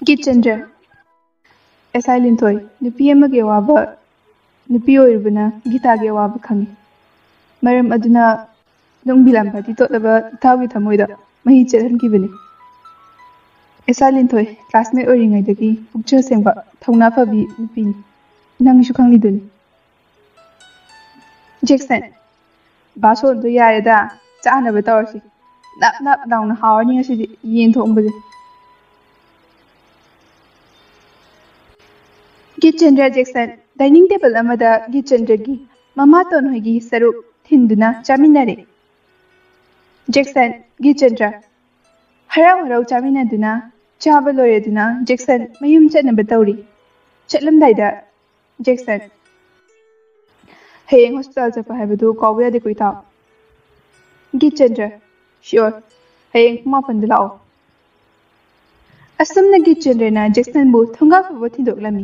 ꯒꯤꯠꯆꯟꯗ꯭ꯔ ASI ꯂꯤꯟꯊꯣꯏ ꯅꯨꯄꯤ ꯑꯃꯒꯤ ꯑꯋꯥꯕ ꯅꯨꯄꯤ ꯑꯣꯏꯔꯨꯕꯅ ꯒꯤꯇꯥꯒꯤ ꯑꯋꯥꯕ ꯈꯪꯉꯤ ꯃꯔꯝ ꯑꯗꯨꯅ ꯅꯨꯡꯕꯤ ꯂꯥꯝꯕꯗꯤ ꯇꯣꯠꯂꯕ ꯏꯊꯥꯎꯒꯤ ꯊꯃꯣꯏꯗ ꯃꯍꯤ ꯆꯦꯜꯍꯟꯈꯤꯕꯅꯤ ꯑꯦꯁꯥꯏ ꯂꯤꯟꯊꯣꯏ ꯀ꯭ꯂꯥꯁꯃꯦꯠ ꯑꯣꯏꯔꯤꯉꯩꯗꯒꯤ ꯄꯨꯛꯆꯦꯜ ꯁꯦꯡꯕ ꯊꯧꯅꯥ ꯐꯕꯤ ꯅꯨꯄꯤꯅꯤ ꯅꯪꯁꯨ ꯈꯪꯂꯤꯗꯨꯅꯤ ꯖꯦꯛꯁꯟ ꯕꯥꯁꯣꯟꯗꯣ ꯌꯥꯔꯦꯗ ꯆꯥꯅꯕ ꯇꯧꯔꯁꯤ ꯅꯞ ꯅꯞ ꯂꯥꯎꯅ ꯍꯥꯎꯔꯅꯤ ꯉꯁꯤꯗꯤ ꯌꯦꯟ ꯊꯣꯡꯕꯁꯦ ꯒꯤꯠꯆꯟꯗ꯭ꯔ ꯖꯦꯛꯁꯟ ꯗꯥꯏꯅꯤꯡ ꯇꯦꯕꯜ ꯑꯃꯗ ꯒꯤꯠꯆꯟꯗ꯭ꯔꯒꯤ ꯃꯃꯥꯇꯣꯟ ꯍꯣꯏꯒꯤ ꯁꯔꯨꯛ ꯊꯤꯟꯗꯨꯅ ꯆꯥꯃꯤꯟꯅꯔꯦ ꯖꯦꯛꯁꯟ ꯒꯤꯠꯆꯟꯗ꯭ꯔ ꯍꯔꯥꯎ ꯍꯔꯥꯎ ꯆꯥꯃꯤꯟꯅꯗꯨꯅ ꯆꯥꯕ ꯂꯣꯏꯔꯗꯨꯅ ꯖꯦꯛꯁꯟ ꯃꯌꯨꯝ ꯆꯠꯅꯕ ꯇꯧꯔꯤ ꯆꯠꯂꯝꯗꯥꯏꯗ ꯖꯦꯛꯁꯟ ꯍꯌꯦꯡ ꯍꯣꯁꯄꯤꯇꯥꯜ ꯆꯠꯄ ꯍꯥꯏꯕꯗꯨ ꯀꯥꯎꯕ ꯌꯥꯗꯦꯀꯣ ꯏꯇꯥꯎ ꯒꯤꯠꯆꯟꯗ꯭ꯔ ꯁꯤꯌꯣꯔ ꯍꯌꯦꯡ ꯄꯨꯡ 8ꯗ ꯂꯥꯛꯑꯣ ꯑꯁꯨꯝꯅ ꯒꯤꯠꯆꯟꯗ꯭ꯔꯅ ꯖꯦꯛꯁꯟꯕꯨ ꯊꯣꯡꯒꯥꯜ ꯐꯥꯎꯕ ꯊꯤꯟꯗꯣꯛꯂꯝꯃꯤ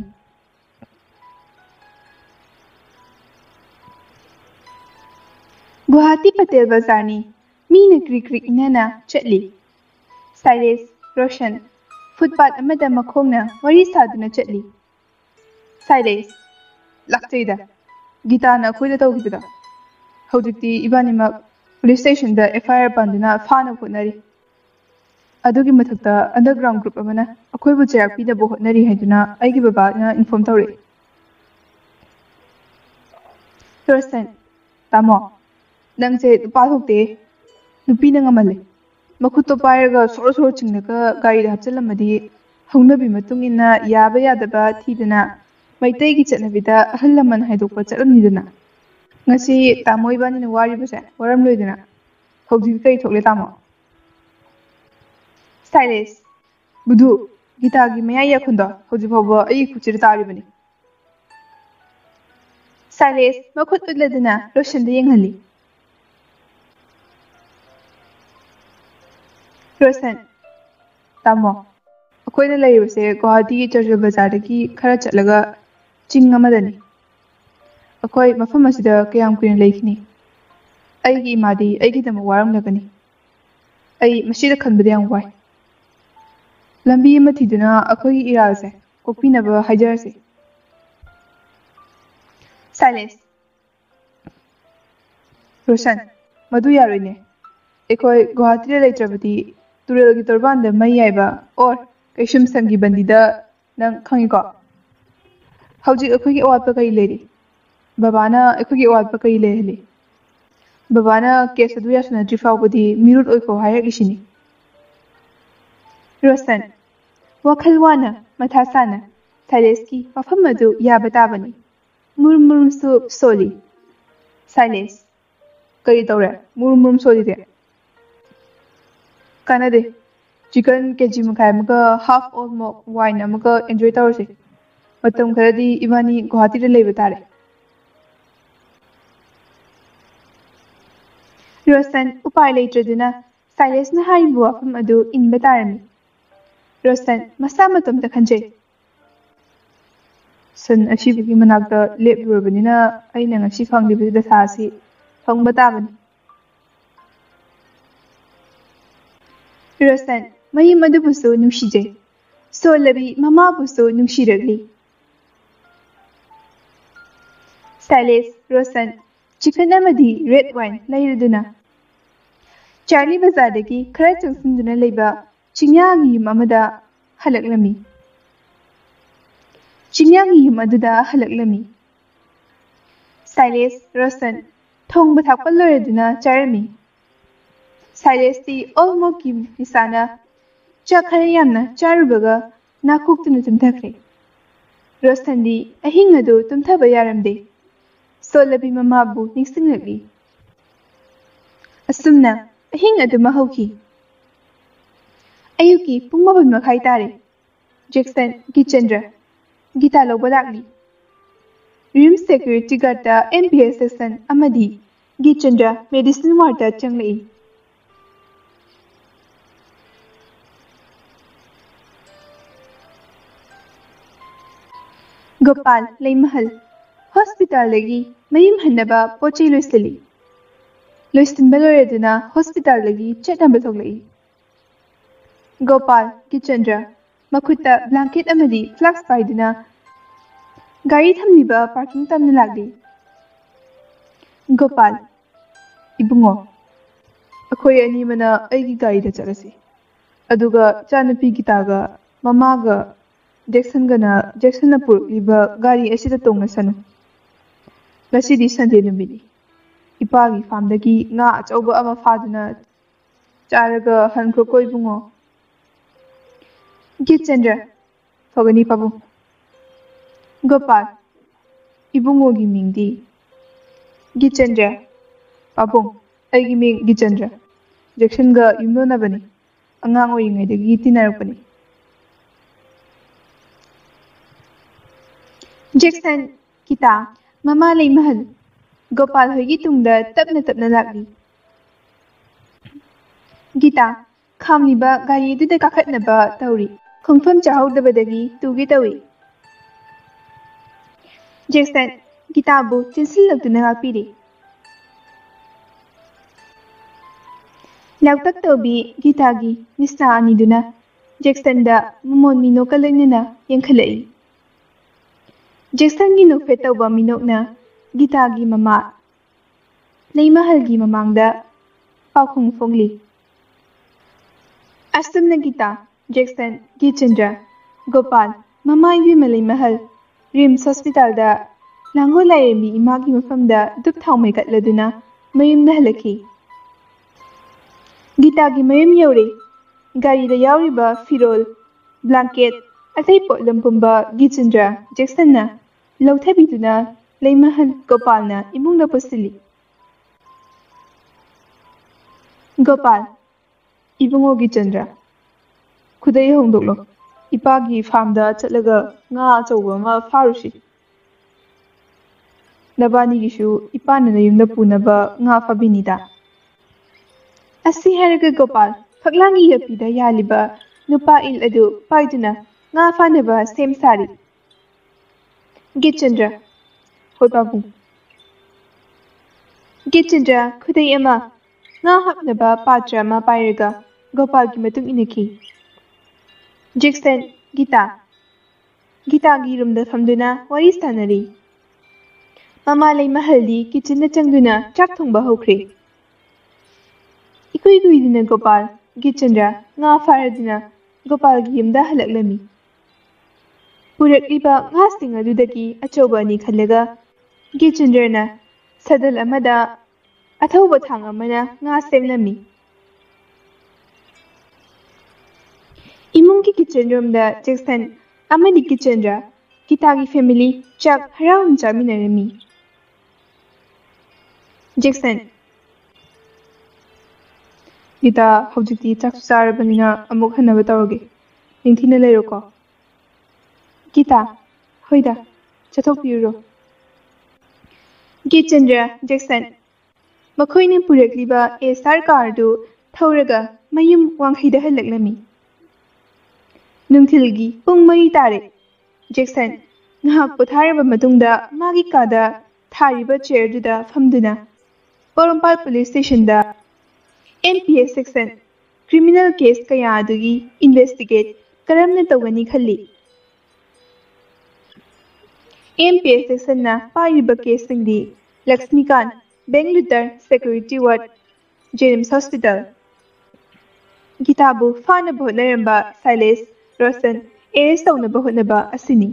ꯒꯨꯋꯥꯍꯥꯇꯤ ꯄꯇꯦꯜ ꯕꯖꯥꯔꯅꯤ ꯃꯤꯅ ꯀ꯭ꯔꯤꯛ ꯀ꯭ꯔꯤꯛ ꯏꯅꯅ ꯆꯠꯂꯤ ꯁꯥꯏꯔꯦꯁ ꯔꯣꯁꯟ ꯐꯨꯠꯄꯥꯠ ꯑꯃꯗ ꯃꯈꯣꯡꯅ ꯋꯥꯔꯤ ꯁꯥꯗꯨꯅ ꯆꯠꯂꯤ ꯁꯥꯏꯔꯦꯁ ꯂꯥꯛꯆꯩꯗ ꯒꯤꯇꯥꯅ ꯑꯩꯈꯣꯏꯗ ꯇꯧꯈꯤꯕꯗꯣ ꯍꯧꯖꯤꯛꯇꯤ ꯏꯕꯥꯅꯤꯃꯛ ꯄꯨꯂꯤꯁ ꯁ꯭ꯇꯦꯁꯟꯗ FIR ꯄꯥꯟꯗꯨꯅ ꯐꯥꯅꯕ ꯍꯣꯠꯅꯔꯤ ꯑꯗꯨꯒꯤ ꯃꯊꯛꯇ ꯑꯟꯗꯔꯒ꯭ꯔꯥꯎꯟ ꯒ꯭ꯔꯨꯞ ꯑꯃꯅ ꯑꯩꯈꯣꯏꯕꯨ ꯆꯩꯔꯥꯛ ꯄꯤꯅꯕ ꯍꯣꯠꯅꯔꯤ ꯍꯥꯏꯗꯨꯅ ꯑꯩꯒꯤ ꯕꯕꯥꯅ ꯏꯟꯐꯣꯔꯝ ꯇꯧꯔꯛꯏ ꯔꯣꯁꯟ ꯇꯥꯃꯣ ꯅꯪꯁꯦ ꯅꯨꯄꯥ ꯊꯣꯛꯇꯦ ꯅꯨꯄꯤꯅ ꯉꯝꯍꯜꯂꯦ ꯃꯈꯨꯠꯇꯣ ꯄꯥꯏꯔꯒ ꯁꯣꯔꯣ ꯁꯣꯔꯣ ꯆꯤꯡꯉꯒ ꯒꯥꯔꯤꯗ ꯍꯥꯞꯆꯤꯜꯂꯝꯃꯗꯤ ꯍꯧꯅꯕꯤ ꯃꯇꯨꯡ ꯏꯟꯅ ꯌꯥꯕ ꯌꯥꯗꯕ ꯊꯤꯗꯅ ꯃꯩꯇꯩꯒꯤ ꯆꯠꯅꯕꯤꯗ ꯑꯍꯜ ꯂꯃꯟ ꯍꯥꯏꯗꯣꯛꯄ ꯆꯠꯂꯝꯅꯤꯗꯅ ꯉꯁꯤ ꯇꯥꯃꯣ ꯏꯕꯥꯅꯤꯅ ꯋꯥꯔꯤꯕꯁꯦ ꯋꯥꯔꯝꯂꯣꯏꯗꯅ ꯍꯧꯖꯤꯛ ꯀꯔꯤ ꯊꯣꯛꯂꯦ ꯇꯥꯃꯣ ꯁꯥꯏꯔꯦꯁ ꯕꯨꯙꯨ ꯒꯤꯇꯥꯒꯤ ꯃꯌꯥꯏ ꯌꯥꯈꯨꯟꯗꯣ ꯍꯧꯖꯤꯛ ꯐꯥꯎꯕ ꯑꯩꯒꯤ ꯈꯨꯠꯁꯤꯗ ꯇꯥꯔꯤꯕꯅꯤ ꯁꯥꯏꯔꯦꯁ ꯃꯈꯨꯠ ꯎꯠꯂꯗꯨꯅ ꯔꯣꯁꯟꯗ ꯌꯦꯡꯍꯜꯂꯤ ꯔꯣꯁꯟ ꯇꯥꯃꯣ ꯑꯩꯈꯣꯏꯅ ꯂꯩꯔꯤꯕꯁꯦ ꯒꯨꯋꯥꯍꯥꯇꯤꯒꯤ ꯆꯔꯆ ꯕꯖꯥꯔꯗꯒꯤ ꯈꯔ ꯆꯠꯂꯒ ꯆꯤꯡ ꯑꯃꯗꯅꯤ ꯑꯩꯈꯣꯏ ꯃꯐꯝ ꯑꯁꯤꯗ ꯀꯌꯥꯝ ꯀꯨꯏꯅ ꯂꯩꯈꯤꯅꯤ ꯑꯩꯒꯤ ꯏꯃꯥꯗꯤ ꯑꯩꯒꯤꯗꯃꯛ ꯋꯥꯔꯝꯂꯒꯅꯤ ꯑꯩ ꯃꯁꯤꯗ ꯈꯟꯕꯗ ꯌꯥꯝ ꯋꯥꯏ ꯂꯝꯕꯤ ꯑꯃ ꯊꯤꯗꯨꯅ ꯑꯩꯈꯣꯏꯒꯤ ꯏꯔꯥꯜꯁꯦ ꯀꯣꯛꯄꯤꯅꯕ ꯍꯥꯏꯖꯔꯁꯤ ꯁꯥꯏꯂꯦꯟꯁ ꯔꯣꯁꯟ ꯃꯗꯨ ꯌꯥꯔꯣꯏꯅꯦ ꯑꯩꯈꯣꯏ ꯒꯨꯋꯥꯍꯥꯇꯤꯗ ꯂꯩꯇ꯭ꯔꯕꯗꯤ ꯇꯨꯔꯦꯜꯒꯤ ꯇꯣꯔꯕꯥꯟꯗ ꯃꯩ ꯌꯥꯏꯕ ꯑꯣꯔ ꯀꯩꯁꯨꯝꯁꯪꯒꯤ ꯕꯟꯗꯤꯗ ꯅꯪ ꯈꯪꯉꯤꯀꯣ ꯍꯧꯖꯤꯛ ꯑꯩꯈꯣꯏꯒꯤ ꯑꯋꯥꯠꯄ ꯀꯔꯤ ꯂꯩꯔꯤ ꯕꯕꯥꯅ ꯑꯩꯈꯣꯏꯒꯤ ꯑꯋꯥꯠꯄ ꯀꯔꯤ ꯂꯩꯍꯜꯂꯤ ꯕꯕꯥꯅ ꯀꯦꯁ ꯑꯗꯨ ꯌꯥꯁꯟꯅꯗ꯭ꯔꯤ ꯐꯥꯎꯕꯗꯤ ꯃꯤꯔꯨꯠ ꯑꯣꯏꯈꯣ ꯍꯥꯏꯔꯛꯂꯤꯁꯤꯅꯤ ꯔꯣꯁꯟ ꯋꯥꯈꯜ ꯋꯥꯅ ꯃꯊꯥ ꯁꯥꯅ ꯁꯥꯏꯂꯦꯁꯀꯤ ꯋꯥꯐꯝ ꯑꯗꯨ ꯌꯥꯕ ꯇꯥꯕꯅꯤ ꯃꯨꯔꯨꯝ ꯃꯨꯔꯨꯝꯁꯨ ꯁꯣꯜꯂꯤ ꯁꯥꯏꯂꯦꯟꯁ ꯀꯔꯤ ꯇꯧꯔꯦ ꯃꯨꯔꯨꯝ ꯃꯨꯔꯨꯝ ꯁꯣꯜꯂꯤꯗꯤ ꯀꯥꯟꯅꯗꯦ ꯆꯤꯀꯟ KG ꯃꯈꯥꯏ ꯑꯃꯒ ꯍꯥꯐ ꯑꯣꯜ ꯃꯣꯛ ꯋꯥꯏꯟ ꯑꯃꯒ ꯑꯦꯟꯖꯣꯏ ꯇꯧꯔꯁꯤ ꯃꯇꯝ ꯈꯔꯗꯤ ꯏꯕꯥꯅꯤ ꯒꯨꯋꯥꯍꯥꯇꯤꯗ ꯂꯩꯕ ꯇꯥꯔꯦ ꯔꯣꯁꯟ ꯎꯄꯥꯏ ꯂꯩꯇ꯭ꯔꯗꯨꯅ ꯁꯥꯏꯂꯦꯁꯅ ꯍꯥꯏꯔꯤꯕ ꯋꯥꯐꯝ ꯑꯗꯨ ꯏꯟꯕ ꯇꯥꯔꯝꯃꯤ ꯔꯣꯁꯟ ꯃꯁꯥ ꯃꯇꯣꯝꯇ ꯈꯟꯖꯩ ꯁꯟ ꯑꯁꯤꯕꯒꯤ ꯃꯅꯥꯛꯇ ꯂꯦꯞꯂꯨꯔꯕꯅꯤꯅ ꯑꯩꯅ ꯉꯁꯤ ꯐꯪꯂꯤꯕ ꯗꯁꯥ ꯑꯁꯤ ꯐꯪꯕ ꯇꯥꯕꯅꯤ ꯔꯣꯁꯟ ꯃꯌꯨꯝ ꯑꯗꯨꯕꯨꯁꯨ ꯅꯨꯡꯁꯤꯖꯩ ꯁꯣꯜꯂꯕꯤ ꯃꯃꯥꯕꯨꯁꯨ ꯅꯨꯡꯁꯤꯔꯛꯂꯤ ꯁꯥꯏꯂꯦꯁ ꯔꯣꯁꯟ ꯆꯤꯀꯟ ꯑꯃꯗꯤ ꯔꯦꯗ ꯋꯥꯏꯟ ꯂꯩꯔꯗꯨꯅ ꯆꯥꯔꯂꯤ ꯕꯖꯥꯔꯗꯒꯤ ꯈꯔ ꯆꯪꯁꯤꯟꯗꯨꯅ ꯂꯩꯕ ꯆꯤꯡꯌꯥꯒꯤ ꯌꯨꯝ ꯑꯃꯗ ꯍꯜꯂꯛꯂꯝꯃꯤ ꯆꯤꯡꯌꯥꯒꯤ ꯌꯨꯝ ꯑꯗꯨꯗ ꯍꯜꯂꯛꯂꯝꯃꯤ ꯁꯥꯏꯂꯦꯁ ꯔꯣꯁꯟ ꯊꯣꯡꯕ ꯊꯥꯛꯄ ꯂꯣꯏꯔꯗꯨꯅ ꯆꯥꯔꯝꯃꯤ ꯁꯥꯏꯂꯦꯁꯇꯤ ꯑꯣꯜꯃꯣꯛꯀꯤ ꯅꯤꯁꯥꯅ ꯆꯥꯛ ꯈꯔ ꯌꯥꯝꯅ ꯆꯥꯔꯨꯕꯒ ꯅꯥꯀꯣꯛꯇꯨꯅ ꯇꯨꯝꯊꯈ꯭ꯔꯦ ꯔꯣꯁꯟꯗꯤ ꯑꯍꯤꯡ ꯑꯗꯨ ꯇꯨꯝꯊꯕ ꯌꯥꯔꯝꯗꯦ ꯁꯣꯜꯂꯕꯤ ꯃꯃꯥꯕꯨ ꯅꯤꯡꯁꯤꯡꯂꯛꯂꯤ ꯑꯁꯨꯝꯅ ꯑꯍꯤꯡ ꯑꯗꯨꯃ ꯍꯧꯈꯤ ꯑꯌꯨꯛꯀꯤ ꯄꯨꯡ 8:30 ꯇꯥꯔꯦ ꯖꯦꯛꯁꯟ ꯒꯤꯠꯆꯟꯗ꯭ꯔ ꯒꯤꯇꯥ ꯂꯧꯕ ꯂꯥꯛꯂꯤ ꯔꯤꯝꯁ ꯁꯦꯀ꯭ꯌꯨꯔꯤꯇꯤ ꯒꯥꯔꯗꯇ MPS ꯁꯦꯛꯁꯟ ꯑꯃꯗꯤ ꯒꯤꯠꯆꯟꯗ꯭ꯔ ꯃꯦꯗꯤꯁꯤꯟ ꯋꯥꯔꯗꯇ ꯆꯪꯂꯛꯏ ꯒꯣꯄꯥꯜ ꯂꯩꯃꯍꯜ ꯍꯣꯁꯄꯤꯇꯥꯜꯗꯒꯤ ꯃꯌꯨꯝ ꯍꯟꯅꯕ ꯄꯣꯠꯆꯩ ꯂꯣꯏꯁꯤꯜꯂꯤ ꯂꯣꯏꯁꯤꯟꯕ ꯂꯣꯏꯔꯗꯨꯅ ꯍꯣꯁꯄꯤꯇꯥꯜꯗꯒꯤ ꯆꯠꯅꯕ ꯊꯣꯛꯂꯛꯏ ꯒꯣꯄꯥꯜ ꯒꯤꯠꯆꯟꯗ꯭ꯔ ꯃꯈꯨꯠꯇ ꯕ꯭ꯂꯥꯡꯀꯦꯠ ꯑꯃꯗꯤ ꯐ꯭ꯂꯥꯛꯁ ꯄꯥꯏꯗꯨꯅ ꯒꯥꯔꯤ ꯊꯝꯂꯤꯕ ꯄꯥꯔꯀꯤꯡ ꯇꯝꯅ ꯂꯥꯛꯂꯤ꯫ ꯒꯣꯄꯥꯜ: ꯏꯕꯨꯡꯉꯣ, ꯑꯩꯈꯣꯏ ꯑꯅꯤꯃꯅ ꯑꯩꯒꯤ ꯒꯥꯔꯤꯗ ꯆꯠꯂꯁꯤ, ꯑꯗꯨꯒ ꯏꯆꯥꯅꯨꯄꯤ ꯒꯤꯇꯥꯒ ꯃꯃꯥꯒ ꯖꯦꯛꯁꯟꯅ ꯄꯨꯔꯛꯂꯤꯕ ꯒꯥꯔꯤ ꯑꯁꯤꯗ ꯇꯣꯡꯂꯁꯅꯨ꯫ ꯉꯁꯤꯗꯤ ꯁꯟꯗꯦ ꯅꯨꯃꯤꯠꯅꯤ, ꯏꯄꯥꯒꯤ ꯐꯥꯔꯝꯗꯒꯤ ꯉꯥ ꯑꯆꯧꯕ ꯑꯃ ꯐꯥꯗꯨꯅ ꯆꯥꯔꯒ ꯍꯟꯈ꯭ꯔꯣꯀꯣ ꯏꯕꯨꯡꯉꯣ꯫ ꯒꯤꯇꯆꯟꯗ꯭ꯔ: ꯐꯒꯅꯤ ꯄꯥꯕꯨꯡ꯫ ꯒꯣꯄꯥꯜ: ꯏꯕꯨꯡꯉꯣꯒꯤ ꯃꯤꯡꯗꯤ? ꯒꯤꯇꯆꯟꯗ꯭ꯔ: ꯄꯥꯕꯨꯡ, ꯑꯩꯒꯤ ꯃꯤꯡ ꯒꯤꯇꯆꯟꯗ꯭ꯔ, ꯖꯦꯛꯁꯟꯒ ꯌꯨꯝꯂꯣꯟꯅꯕꯅꯤ, ꯑꯉꯥꯡ ꯑꯣꯏꯔꯤꯉꯩꯗꯒꯤ ꯇꯤꯟꯅꯔꯛꯄꯅꯤ꯫ ꯖꯦꯛꯁꯟ, ꯒꯤꯇꯥ, ꯃꯃꯥ ꯂꯩꯃꯍꯜ, ꯒꯣꯄꯥꯜ ꯍꯣꯏꯒꯤ ꯇꯨꯡꯗ ꯇꯞꯅ ꯇꯞꯅ ꯂꯥꯛꯂꯤ꯫ ꯒꯤꯇꯥ ꯈꯥꯝꯂꯤꯕ ꯒꯥꯔꯤ ꯑꯗꯨꯗ ꯀꯥꯈꯠꯅꯕ ꯇꯧꯔꯤ, ꯈꯣꯡꯐꯝ ꯆꯥꯍꯧꯗꯕꯗꯒꯤ ꯇꯨꯒꯦ ꯇꯧꯏ꯫ ꯖꯦꯛꯁꯟ ꯒꯤꯇꯥꯕꯨ ꯆꯦꯟꯁꯤꯜꯂꯛꯇꯨꯅ ꯉꯥꯛꯄꯤꯔꯤ꯫ ꯂꯥꯎꯇꯛ ꯇꯧꯕꯤ ꯒꯤꯇꯥꯒꯤ ꯃꯤꯁꯅꯥ ꯑꯅꯤꯗꯨꯅ ꯖꯦꯛꯁꯟꯗ ꯃꯃꯣꯟ ꯃꯤꯅꯣꯛꯀ ꯂꯣꯏꯅꯅ ꯌꯦꯡꯈꯠꯂꯛꯏ꯫ ꯖꯦꯛꯁꯟꯒꯤ ꯅꯣꯛꯐꯦꯠ ꯇꯧꯕ ꯃꯤꯅꯣꯛꯅ ꯒꯤꯇꯥꯒꯤ ꯃꯃꯥ ꯂꯩꯃꯍꯜꯒꯤ ꯃꯃꯥꯡꯗ ꯄꯥꯎꯈꯨꯝ ꯐꯣꯡꯂꯤ꯫ ꯑꯁꯨꯝꯅ ꯒꯤꯇꯥ, ꯖꯦꯛꯁꯟ, ꯒꯤꯇꯆꯟꯗ꯭ꯔ, ꯒꯣꯄꯥꯜ, ꯃꯃꯥ ꯏꯕꯦꯝꯃ ꯂꯩꯃꯍꯜ ꯔꯤꯝꯁ ꯍꯣꯁꯄꯤꯇꯥꯜꯗ ꯂꯥꯡꯒꯣꯜ ꯂꯥꯏꯔꯦꯝꯕꯤ ꯏꯃꯥꯒꯤ ꯃꯐꯝꯗ ꯙꯨꯞ ꯊꯥꯎ ꯃꯩ ꯀꯠꯂꯗꯨꯅ ꯃꯌꯨꯝꯗ ꯍꯜꯂꯛꯈꯤ꯫ ꯒꯤꯇꯥꯒꯤ ꯃꯌꯨꯝ ꯌꯧꯔꯦ꯫ ꯒꯥꯔꯤꯗ ꯌꯥꯎꯔꯤꯕ ꯐꯤꯔꯣꯜ, ꯕ꯭ꯂꯥꯡꯀꯦꯠ, ꯑꯇꯩ ꯄꯣꯠꯂꯝ ꯄꯨꯝꯕ ꯒꯤꯇꯆꯟꯗ꯭ꯔ, ꯖꯦꯛꯁꯟꯅ ꯂꯧꯊꯕꯤꯗꯨꯅ ꯂꯩꯃꯍꯜ, ꯒꯣꯄꯥꯜꯅ ꯏꯃꯨꯡꯗ ꯄꯨꯁꯤꯜꯂꯤ꯫ ꯒꯣꯄꯥꯜ: ꯏꯕꯨꯡꯉꯣ ꯒꯤꯇꯆꯟꯗ꯭ꯔ, ꯈꯨꯗꯩ ꯍꯣꯡꯗꯣꯛꯂꯣ, ꯏꯄꯥꯒꯤ ꯐꯥꯔꯝꯗ ꯆꯠꯂꯒ ꯉꯥ ꯑꯆꯧꯕ ꯑꯃ ꯐꯥꯔꯨꯁꯤ꯫ ꯅꯕꯥꯅꯤꯒꯤꯁꯨ ꯏꯄꯥꯅ ꯅꯌꯨꯝꯗ ꯄꯨꯅꯕ ꯉꯥ ꯐꯥꯕꯤꯅꯤꯗ꯫ ꯑꯁꯤ ꯍꯥꯏꯔꯒ ꯒꯣꯄꯥꯜ ꯐꯛꯂꯥꯡꯒꯤ ꯌꯣꯠꯄꯤꯗ ꯌꯥꯜꯂꯤꯕ ꯅꯨꯄꯥ ꯏꯜ ꯑꯗꯨ ꯄꯥꯏꯗꯨꯅ ꯉꯥ ꯐꯥꯅꯕ ꯁꯦꯝ ꯁꯥꯔꯤ꯫ ꯒꯤꯇꯆꯟꯗ꯭ꯔ: ꯍꯣꯏ ꯄꯥꯕꯨꯡ꯫ ꯒꯤꯇꯆꯟꯗ꯭ꯔ ꯈꯨꯗꯩ ꯑꯃ, ꯉꯥ ꯍꯥꯞꯅꯕ ꯄꯥꯇ꯭ꯔ ꯑꯃ ꯄꯥꯏꯔꯒ ꯒꯣꯄꯥꯜꯒꯤ ꯃꯇꯨꯡ ꯏꯟꯅꯈꯤ꯫ ꯖꯦꯛꯁꯟ, ꯒꯤꯇꯥ, ꯒꯤꯇꯥꯒꯤ ꯔꯨꯝꯗ ꯐꯝꯗꯨꯅ ꯋꯥꯔꯤ ꯁꯥꯅꯔꯤ꯫ ꯃꯃꯥ ꯂꯩꯃꯍꯜꯗꯤ ꯀꯤꯆꯟꯗ ꯆꯪꯗꯨꯅ ꯆꯥꯛ ꯊꯣꯡꯕ ꯍꯧꯈ꯭ꯔꯦ꯫ ꯏꯀꯨꯏ ꯀꯨꯏꯗꯅ ꯒꯣꯄꯥꯜ, ꯒꯤꯇꯆꯟꯗ꯭ꯔ ꯉꯥ ꯐꯥꯔꯗꯨꯅ ꯒꯣꯄꯥꯜꯒꯤ ꯌꯨꯝꯗ ꯍꯜꯂꯛꯂꯝꯃꯤ꯫ ꯄꯨꯔꯛꯂꯤꯕ ꯉꯥꯁꯤꯡ ꯑꯗꯨꯗꯒꯤ ꯑꯆꯧꯕ ꯑꯅꯤ ꯈꯜꯂꯒ ꯒꯤꯇꯆꯟꯗ꯭ꯔꯅ ꯁꯗꯜ ꯑꯃꯗ ꯑꯊꯧꯕ ꯊꯥꯡ ꯑꯃꯅ ꯉꯥ ꯁꯦꯝꯂꯝꯃꯤ꯫ ꯏꯃꯨꯡꯒꯤ ꯀꯤꯆꯟ ꯔꯨꯝꯗ ꯖꯦꯛꯁꯟ ꯑꯃꯗꯤ ꯒꯤꯇꯆꯟꯗ꯭ꯔ, ꯒꯤꯇꯥꯒꯤ ꯐꯦꯃꯤꯂꯤ ꯆꯥꯛ ꯍꯔꯥꯎꯅ ꯆꯥꯃꯤꯟꯅꯔꯝꯃꯤ꯫ ꯖꯦꯛꯁꯟ: ꯒꯤꯇꯥ, ꯍꯧꯖꯤꯛꯇꯤ ꯆꯥꯛꯁꯨ ꯆꯥꯔꯕꯅꯤꯅ ꯑꯃꯨꯛ ꯍꯟꯅꯕ ꯇꯧꯔꯒꯦ, ꯅꯤꯡꯊꯤꯅ ꯂꯩꯔꯣꯀꯣ꯫ ꯒꯤꯇꯥ: ꯍꯣꯏꯗ, ꯆꯠꯊꯣꯛꯄꯤꯔꯨꯔꯣ꯫ ꯒꯤꯇꯆꯟꯗ꯭ꯔ, ꯖꯦꯛꯁꯟ ꯃꯈꯣꯏꯅ ꯄꯨꯔꯛꯂꯤꯕ SR ꯀꯥꯔꯗꯨ ꯊꯧꯔꯒ ꯃꯌꯨꯝ ꯋꯥꯡꯈꯩꯗ ꯍꯜꯂꯛꯂꯝꯃꯤ꯫ ꯅꯨꯡꯊꯤꯜꯒꯤ ꯄꯨꯡ 3 ꯇꯥꯔꯦ꯫ ꯖꯦꯛꯁꯟ ꯉꯥꯏꯍꯥꯛ ꯄꯣꯊꯥꯔꯕ ꯃꯇꯨꯡꯗ ꯃꯥꯒꯤ ꯀꯥꯗ ꯊꯥꯔꯤꯕ ꯆꯦꯌꯔꯗꯨꯗ ꯐꯝꯗꯨꯅ ꯄꯣꯔꯣꯝꯄꯥꯠ ꯄꯨꯂꯤꯁ ꯁ꯭ꯇꯦꯁꯟꯗ MPS ꯁꯦꯛꯁꯟ ꯀ꯭ꯔꯤꯃꯤꯅꯦꯜ ꯀꯦꯁ ꯀꯌꯥ ꯑꯗꯨꯒꯤ ꯏꯟꯚꯦꯁꯇꯤꯒꯦꯠ ꯀꯔꯝꯅ ꯇꯧꯒꯅꯤ ꯈꯜꯂꯤ꯫ MPS ꯁꯦꯛꯁꯟꯅ ꯄꯥꯏꯔꯤꯕ ꯀꯦꯁꯁꯤꯡꯗꯤ ꯂꯛꯁꯃꯤꯀꯥꯟ, ꯕꯦꯡꯛ ꯂꯨꯇꯔ, ꯁꯦꯀ꯭ꯌꯨꯔꯤꯇꯤ ꯋꯥꯔꯗ, ꯖꯦꯅꯤꯝꯁ ꯍꯣꯁꯄꯤꯇꯥꯜ꯫ ꯒꯤꯇꯥꯕꯨ ꯐꯥꯅꯕ ꯍꯣꯠꯅꯔꯝꯕ ꯁꯥꯏꯂꯦꯁ, ꯔꯣꯁꯟ ꯑꯦꯔꯦꯁ ꯇꯧꯅꯕ ꯍꯣꯠꯅꯕ ꯑꯁꯤꯅꯤ꯫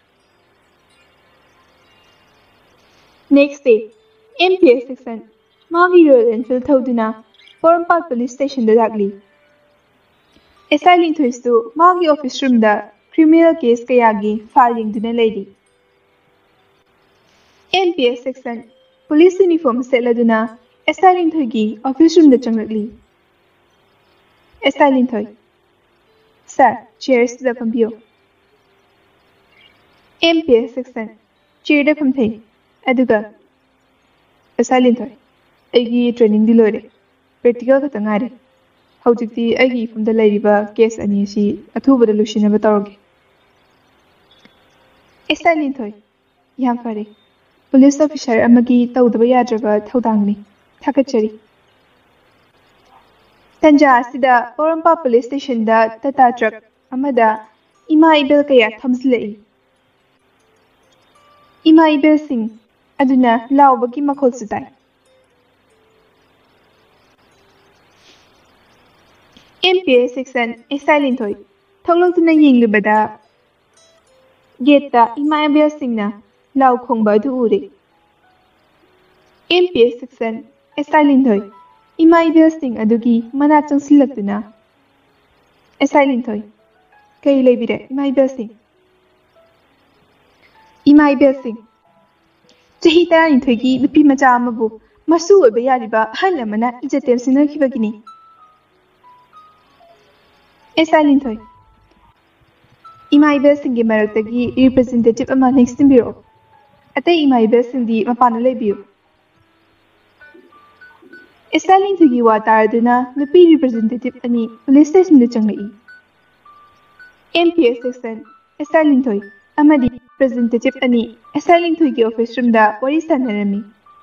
ꯅꯦꯛꯁ ꯗꯦ, MPS ꯁꯦꯛꯁꯟ ꯃꯥꯒꯤ ꯔꯣꯌꯦꯜ ꯑꯦꯟꯐꯤꯜꯗ ꯊꯧꯗꯨꯅ ꯄꯣꯔꯣꯝꯄꯥꯠ ꯄꯨꯂꯤꯁ ꯁ꯭ꯇꯦꯁꯟꯗ ꯂꯥꯛꯂꯤ꯫ SI ꯂꯤꯟꯊꯣꯏꯁꯨ ꯃꯥꯒꯤ ꯑꯣꯐꯤꯁ ꯔꯨꯝꯗ ꯀ꯭ꯔꯤꯃꯤꯅꯦꯜ ꯀꯦꯁ ꯀꯌꯥꯒꯤ ꯐꯥꯏꯜ ꯌꯦꯡꯗꯨꯅ ꯂꯩꯔꯤ꯫ MPS ꯁꯦꯛꯁꯟ ꯄꯨꯂꯤꯁ ꯌꯨꯅꯤꯐꯣꯔꯝ ꯁꯦꯠꯂꯗꯨꯅ SI ꯂꯤꯟꯊꯣꯏꯒꯤ ꯑꯣꯐꯤꯁ ꯔꯨꯝꯗ ꯆꯪꯂꯛꯂꯤ꯫ SI ꯂꯤꯟꯊꯣꯏ: ꯁꯥꯔ, ꯆꯦꯌꯔꯁꯤꯗ ꯐꯝꯕꯤꯌꯨ꯫ MPS ꯁꯦꯛꯁꯟ ꯆꯦꯌꯔꯗ ꯐꯝꯊꯩ, ꯑꯗꯨꯒ SI ꯂꯤꯟꯊꯣꯏ: ꯑꯩꯒꯤ ꯇ꯭ꯔꯦꯅꯤꯡꯗꯤ ꯂꯣꯏꯔꯦ, ꯄ꯭ꯔꯦꯛꯇꯤꯀꯦꯜ ꯈꯛꯇ ꯉꯥꯏꯔꯦ꯫ ꯍꯧꯖꯤꯛꯇꯤ ꯑꯩꯒꯤ ꯏꯐꯝꯗ ꯂꯩꯔꯤꯕ ꯀꯦꯁ ꯑꯅꯤ ꯑꯁꯤ ꯑꯊꯨꯕꯗ ꯂꯣꯏꯁꯤꯟꯅꯕ ꯇꯧꯔꯒꯦ꯫ SI ꯂꯤꯟꯊꯣꯏ: ꯌꯥꯝ ꯐꯔꯦ, ꯄꯨꯂꯤꯁ ꯑꯣꯐꯤꯁꯥꯔ ꯑꯃꯒꯤ ꯇꯧꯗꯕ ꯌꯥꯗ꯭ꯔꯕ ꯊꯧꯗꯥꯡꯅꯤ, ꯊꯥꯒꯠꯆꯔꯤ꯫ ꯇꯟꯖꯥ ꯑꯁꯤꯗ ꯄꯣꯔꯣꯝꯄꯥꯠ ꯄꯨꯂꯤꯁ ꯁ꯭ꯇꯦꯁꯟꯗ ꯇꯥꯇꯥ ꯇ꯭ꯔꯛ ꯑꯃꯗ ꯏꯃꯥ ꯏꯕꯦꯜ ꯀꯌꯥ ꯊꯝꯖꯤꯜꯂꯛꯏ꯫ ꯏꯃꯥ ꯏꯕꯦꯜꯁꯤꯡ ꯑꯗꯨꯅ ꯂꯥꯎꯕꯒꯤ ꯃꯈꯣꯜꯁꯨ ꯇꯥꯏ꯫ MPS section SI ꯂꯤꯟꯊꯣꯏ ꯊꯣꯛꯂꯛꯇꯨꯅ ꯌꯦꯡꯂꯨꯕꯗ ꯒꯦꯠꯇ ꯏꯃꯥ ꯏꯕꯦꯜꯁꯤꯡꯅ ꯂꯥꯎ ꯈꯣꯡꯕ ꯑꯗꯨ ꯎꯔꯦ꯫ MPS section SI ꯂꯤꯟꯊꯣꯏ ꯏꯃꯥ ꯏꯕꯦꯜꯁꯤꯡ ꯑꯗꯨꯒꯤ ꯃꯅꯥꯛ ꯆꯪꯁꯤꯜꯂꯛꯇꯨꯅ SI ꯂꯤꯟꯊꯣꯏ ꯀꯔꯤ ꯂꯩꯕꯤꯔꯦ ꯏꯃꯥ ꯏꯕꯦꯜꯁꯤꯡ? ꯏꯃꯥ ꯏꯕꯦꯜꯁꯤꯡ ꯆꯍꯤ 12ꯒꯤ ꯅꯨꯄꯤ ꯃꯆꯥ ꯑꯃꯕꯨ ꯃꯁꯨ ꯑꯣꯏꯕ ꯌꯥꯔꯤꯕ ꯑꯍꯜ ꯑꯃꯅ ꯏꯖꯠ ꯇꯦꯝꯁꯤꯟꯅꯈꯤꯕꯒꯤꯅꯤ꯫ SI ꯂꯤꯟꯊꯣꯏ ꯏꯃꯥ ꯏꯕꯦꯜꯁꯤꯡꯒꯤ ꯃꯔꯛꯇꯒꯤ ꯔꯤꯄ꯭ꯔꯖꯦꯟꯇꯦꯇꯤꯚ ꯑꯃ ꯅꯦꯛꯁꯤꯟꯕꯤꯔꯛꯑꯣ꯫ ꯑꯇꯩ ꯏꯃꯥ ꯏꯕꯦꯜꯁꯤꯡꯗꯤ ꯃꯄꯥꯟꯗ ꯂꯩꯕꯤꯌꯨ꯫ SI ꯂꯤꯟꯊꯣꯏꯒꯤ ꯋꯥ ꯇꯥꯔꯗꯨꯅ ꯅꯨꯄꯤ ꯔꯤꯄ꯭ꯔꯖꯦꯟꯇꯦꯇꯤꯚ ꯑꯅꯤ ꯄꯨꯂꯤꯁ ꯁ꯭ꯇꯦꯁꯟꯗ ꯆꯪꯂꯛꯏ꯫ MPS section SI ꯂꯤꯟꯊꯣꯏ ꯑꯃꯗꯤ ꯔꯤꯄ꯭ꯔꯖꯦꯟꯇꯦꯇꯤꯚ ꯑꯅꯤ SI ꯂꯤꯟꯊꯣꯏꯒꯤ ꯑꯣꯐꯤꯁ ꯔꯨꯝꯗ ꯋꯥꯔꯤ ꯁꯥꯟꯅꯔꯝꯃꯤ꯫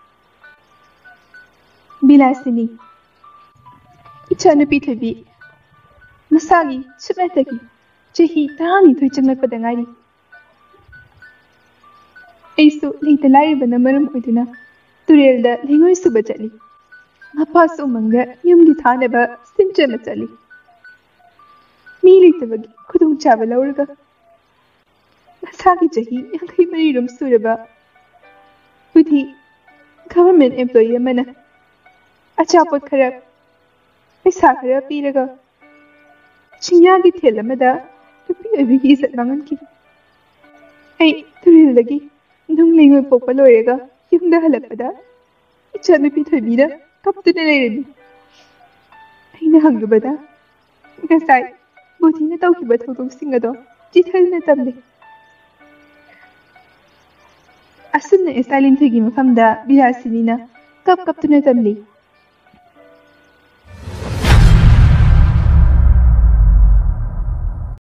ꯕꯤꯂꯥꯁꯤꯅꯤ ꯏꯆꯥꯅꯨꯄꯤ ꯊꯣꯏꯕꯤ ꯃꯁꯥꯒꯤ ꯁꯨꯞꯅꯇꯒꯤ ꯆꯍꯤ 12 ꯆꯪꯂꯛꯄꯗ ꯉꯥꯏꯔꯤ꯫ ꯑꯩꯁꯨ ꯂꯩꯇ ꯂꯥꯏꯔꯕꯅ ꯃꯔꯝ ꯑꯣꯏꯗꯨꯅ ꯇꯨꯔꯦꯜꯗ ꯂꯩꯉꯣꯏ ꯁꯨꯕ ꯆꯠꯂꯤ꯫ ꯃꯄꯥꯁꯨ ꯎꯃꯪꯗ ꯌꯨꯝꯒꯤ ꯊꯥꯅꯕ ꯁꯤꯟꯆꯅ ꯆꯠꯂꯤ꯫ ꯃꯤ ꯂꯩꯇꯕꯒꯤ ꯈꯨꯗꯣꯡꯆꯥꯕ ꯂꯧꯔꯒ ꯃꯁꯥꯒꯤ ꯆꯍꯤ 54 ꯁꯨꯔꯕ ꯕꯨꯙꯤ ꯒꯚꯔꯟꯃꯦꯟꯠ ꯑꯦꯝꯄ꯭ꯂꯣꯌꯤ ꯑꯃꯅ ꯑꯆꯥꯄꯣꯠ ꯈꯔ ꯄꯩꯁꯥ ꯈꯔ ꯄꯤꯔꯒ ꯆꯤꯡꯌꯥꯒꯤ ꯊꯦꯜ ꯑꯃꯗ ꯅꯨꯄꯤ ꯑꯣꯏꯕꯤꯒꯤ ꯏꯖꯠ ꯃꯥꯡꯍꯟꯈꯤ꯫ ꯑꯩ ꯇꯨꯔꯦꯜꯗꯒꯤ ꯅꯨꯡ ꯂꯩꯉꯣꯏ ꯄꯣꯛꯄ ꯂꯣꯏꯔꯒ ꯌꯨꯝꯗ ꯍꯜꯂꯛꯄꯗ ꯏꯆꯥꯅꯨꯄꯤ ꯊꯣꯏꯕꯤꯅ ꯀꯞꯇꯨꯅ ꯂꯩꯔꯝꯃꯤ꯫ ꯑꯩꯅ ꯍꯪꯂꯨꯕꯗ ꯉꯁꯥꯏ ꯕꯨꯙꯤꯅ ꯇꯧꯈꯤꯕ ꯊꯧꯗꯣꯛꯁꯤꯡ ꯑꯗꯣ ꯆꯤꯊꯗꯨꯅ ꯇꯝꯂꯦ꯫ ꯑꯁꯨꯝꯅ SI ꯂꯤꯟꯊꯣꯏꯒꯤ ꯃꯐꯝꯗ ꯕꯤꯂꯥꯁꯤꯅꯤꯅ ꯀꯞꯇꯨꯅ ꯇꯝꯂꯤ꯫